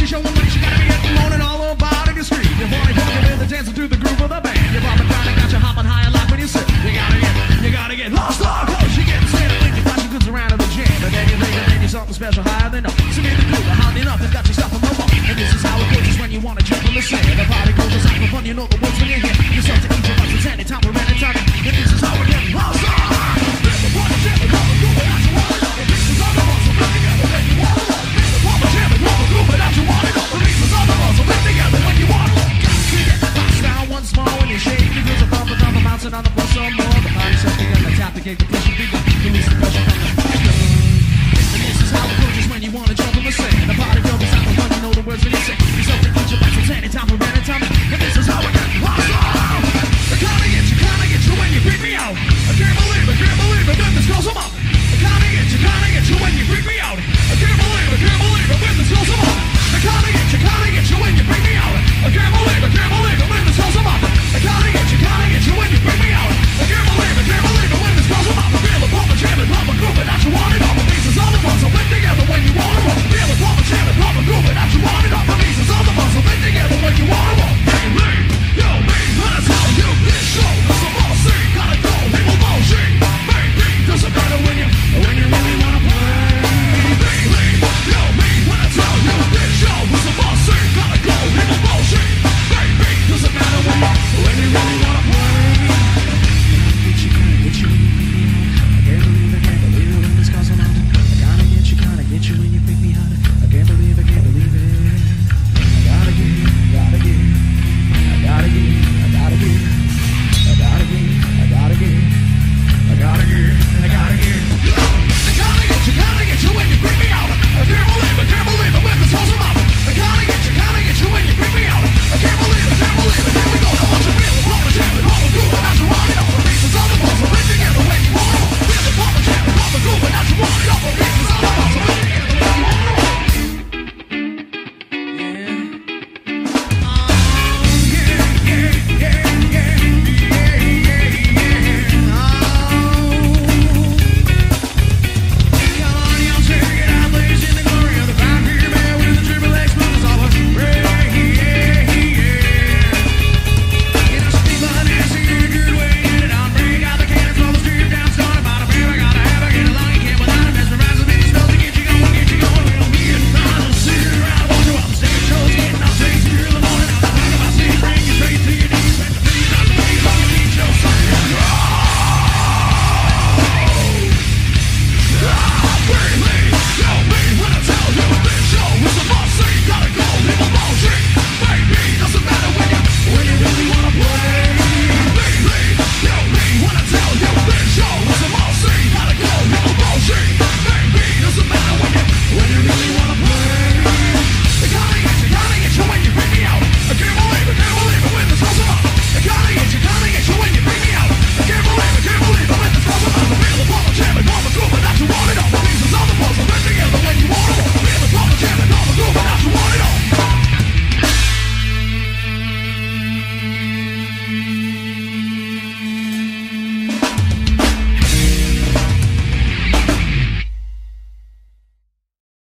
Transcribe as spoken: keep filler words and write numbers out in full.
She's showing what she gotta be getting moaning all about if you scream. You're falling poking with the dancing through the groove of the band. You're bobbing down and got you hopping high and loud when you sit. You gotta get, you gotta get lost, lost, close. She getting scared of thinking flashing goods around in the jam. But then you think that maybe something special higher than no. So maybe the groove, hot enough, and got you stopping the wall. And this is how it goes, is when you wanna jump in the sand. The party goes out for fun, you know the words when you hear yourself to each of us. It's any time we're at a time.